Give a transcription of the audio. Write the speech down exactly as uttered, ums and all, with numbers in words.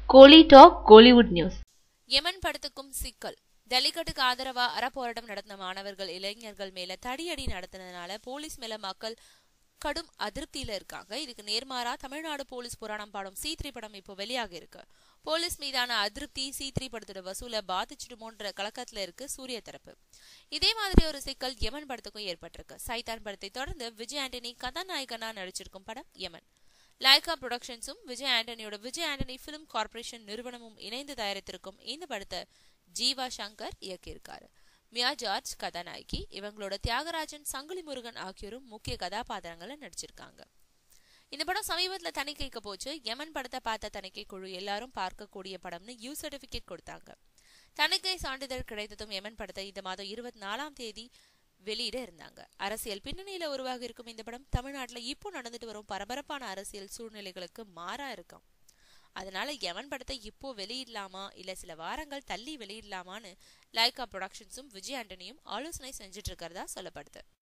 கோலி talk Kollywood news. Yaman படத்துக்கும் சிக்கல். ஜல்லிக்கட்டுக்கு ஆதரவா அறப்போராட்டம் நடத்தின மாணவர்கள் இளைஞர்கள் மேல தடியடி நடத்தினதுனால போலீஸ் மேல மக்கள் கடும் அதிருப்தியில இருக்காங்க. இதுக்கு நேர்மாறா தமிழ்நாடு போலீஸ் புராணம் பாடும் சி த்ரீ படம் இப்போ வெளியாக இருக்கு. போலீஸ் மீதான அதிருப்தி சி த்ரீ படத்தோட வசூல பாதிச்சிடுமோன்ற கலக்கத்துல இருக்கு சூர்யா தரப்பு. இதே மாதிரி ஒரு சிக்கல் யமன் படத்துக்கும் ஏற்பட்டிருக்கு. சைத்தான் படத்தை தொடர்ந்து விஜய் ஆண்டனி கதாநாயகனா நடிச்சிருக்கும் படம் யமன். லைகா புரொடக்ஷன்ஸும் விஜய் ஆண்டனியோட விஜய் ஆண்டனி பிலிம் கார்பரேஷன் நிறுவனமும் இணைந்து தயாரித்திருக்கும் இந்த படத்தை ஜீவா சங்கர் இயக்கியிருக்காரு. மியா ஜார்ஜ் கதாநாயகி. இவங்களோட தியாகராஜன், சங்கிலி முருகன் ஆகியோரும் முக்கிய கதாபாத்திரங்களை நடிச்சிருக்காங்க. இந்த படம் சமீபத்துல தணிக்கைக்கு போச்சு. யமன் படத்தை பார்த்த தணிக்கை குழு எல்லாரும் பார்க்கக்கூடிய படம்னு யூ சர்டிபிகேட் கொடுத்தாங்க. தணிக்கை சான்றிதழ் கிடைத்ததும் யமன் படத்தை இந்த மாதம் இருபத்தி நாலாம் தேதி வெளியிட இருந்தாங்க. அரசியல் பின்னணியில உருவாகி இருக்கும் இந்த படம் தமிழ்நாட்டுல இப்போ நடந்துட்டு வரும் பரபரப்பான அரசியல் சூழ்நிலைகளுக்கு மாறா இருக்கும். அதனால யமன் படத்தை இப்போ வெளியிடலாமா இல்ல சில வாரங்கள் தள்ளி வெளியிடலாமான்னு லைகா புரொடக்ஷன்ஸும் விஜய் ஆண்டனியும் ஆலோசனை செஞ்சுட்டு இருக்கிறதா சொல்லப்படுது.